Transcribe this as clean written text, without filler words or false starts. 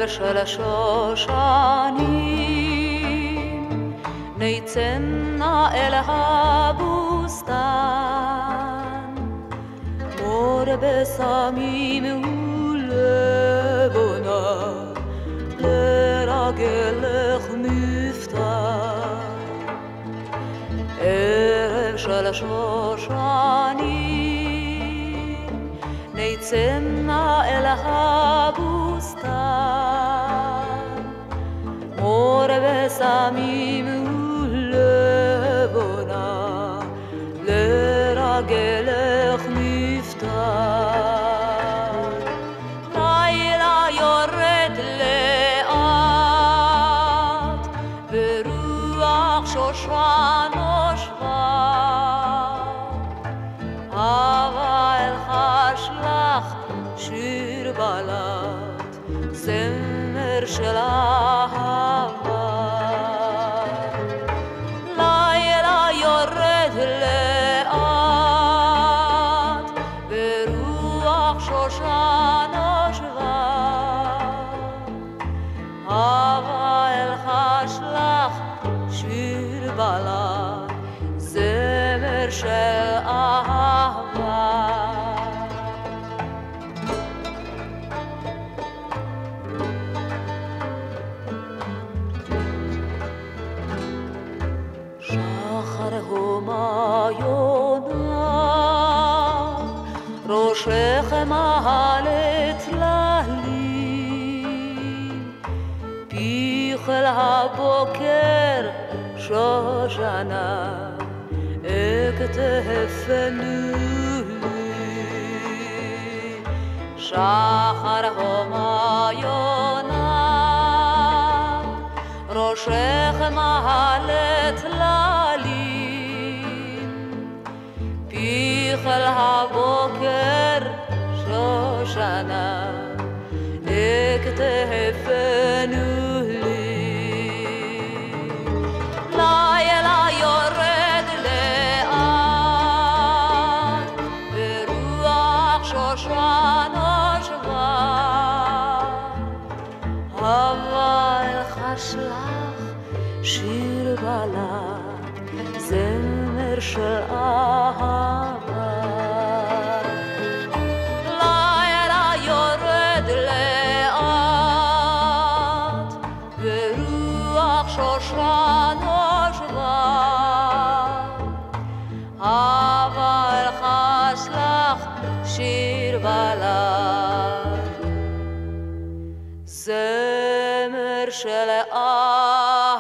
ערב של שושנים נצאנה אל הבוסתן מור בסמים ולבונה לרגלך מפתן ערב של שושנים נצאנה אל הבוסתן מור בסמים ולבונה לרגלך מפתן לילה יורד לאט ברוח שושן נושבה הווה אל חשלך שיר בלט זמר של אהבה לילה יורד לאט ברוח שושן נושבה הווה אל חשלך שיר בלט זמר של אהבה שחר הומה יונה ראשך מעלה צללים פיך אל הבוקר שושנה אכתפנו לי שחר הומה יונה ראשך מעלה צללים פיך אל הבוקר שושנה אכתפנו לי לילה יורד לאט ברוח שושן נושבה הווה אל חשלך שיר בלט זמר של אהבה לילה יורד לאט ברוח שושן נושבה הווה אל חשלך שיר בלט זמר של אהבה